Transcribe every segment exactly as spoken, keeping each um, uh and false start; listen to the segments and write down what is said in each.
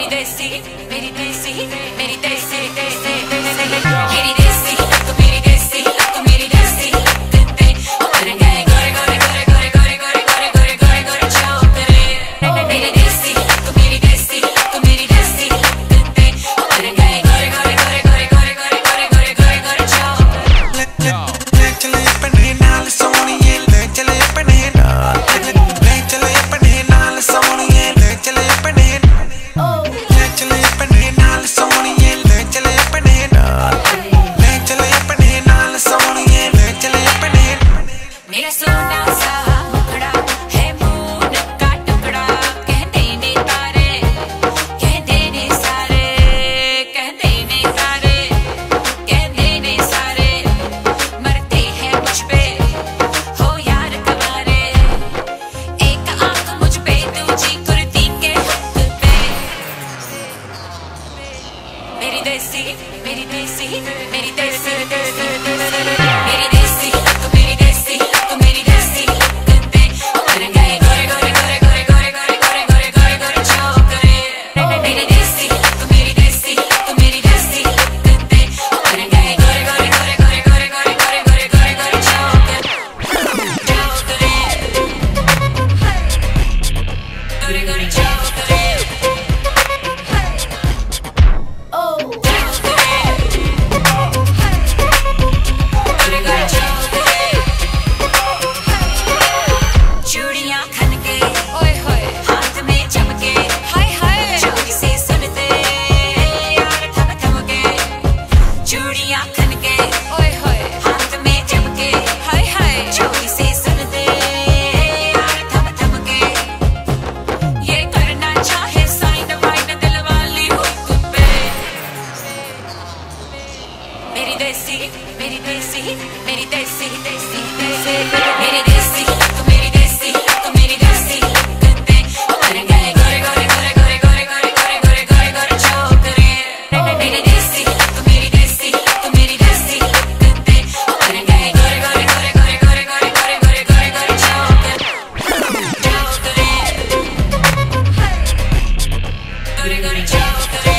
मेरी देसी मेरी देसी मेरी देसी देसी मेरी देसी तू मेरी देसी तू मेरी देसी लगते ओ कर गए गोरे गोरे गोरे गोरे गोरे गोरे गोरे गोरे गोरे छोकरे मेरी देसी तू मेरी देसी तू मेरी देसी लगते ओ कर गए गोरे गोरे गोरे गोरे गोरे गोरे गोरे गोरे गोरे छोकरे ले चले अपने नाल सोनिए ले चले अपने नाल ले चले अपने नाल सोनिए ले चले अपने ले चले अपने नाल सोनिए ले चले अपने नाल ले चले अपने नाल सोनिए ले चले अपने मेरा सोना सा मुखड़ा है मून का टुकड़ा कहते ने तारे कहते ने सारे कहते ने सारे कहते ने सारे मरते हैं मुझ पे हो यार कवारे एक आंख मुझ पे दूजी कुर्ती के हुक पे मेरी देसी मेरी देसी मेरी देसी मेरी देसी तू मेरी देसी तू मेरी देसी लगते ओ कर गए गोरे गोरे गोरे गोरे गोरे गोरे गोरे गोरे गोरे गोरे छोकरे मेरी देसी तू मेरी देसी तू मेरी देसी लगते ओ कर गए गोरे गोरे गोरे गोरे गोरे गोरे गोरे गोरे गोरे गोरे छोकरे छोकरे गोरे गोरे छोकरे चूड़ियां खनके ओए होए हाथ में चमके हाय हाय चोरी से सुनते यार थम थम के चूड़ियां खनके ओए होए हाथ में चमके हाय हाय चोरी से सुनते यार थम थम के ये करना चाहे साइन वाइन दिल वाली हुक पे मेरी देसी मेरी देसी मेरी देसी देसी देसी मेरी देसी तू मेरी देसी तू मेरी देसी लगते ओ कर गए गोरे गोरे गोरे गोरे गोरे गोरे गोरे गोरे गोरे गोरे छोकरे मेरी देसी तू मेरी देसी तू मेरी देसी लगते ओ कर गए गोरे गोरे गोरे गोरे गोरे गोरे गोरे गोरे गोरे छोकरे छोकरे गोरे गोरे छोकरे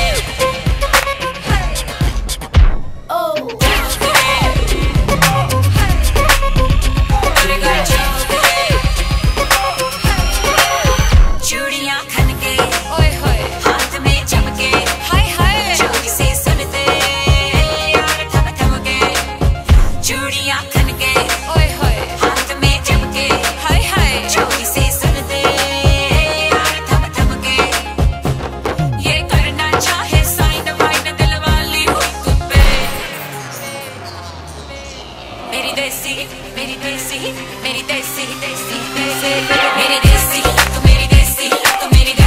चूड़ियां खनके ओए होए हाथ में चमके हाय हाय चोरी से सुनते यार थम थम के चूड़ियां खनके ओए होए हाथ में चमके हाय हाय चोरी से सुनते यार थम थम के ये करना चाहे साइन वाइन दिल वाली हुक पे मेरी देसी मेरी देसी मेरी देसी देसी देसी मेरी देसी तू मेरी देसी तू मेरी